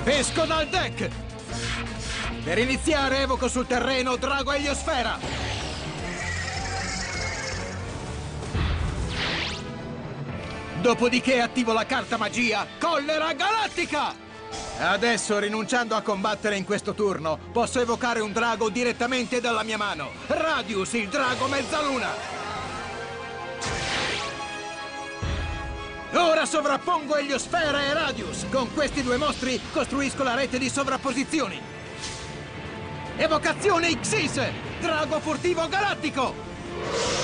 Esco dal deck! Per iniziare evoco sul terreno Drago Eliosfera! Dopodiché attivo la carta magia Collera Galattica! Adesso, rinunciando a combattere in questo turno, posso evocare un drago direttamente dalla mia mano. Radius, il drago mezzaluna! Ora sovrappongo Eliosfera e Radius. Con questi due mostri costruisco la rete di sovrapposizioni. Evocazione Xyz, drago furtivo galattico!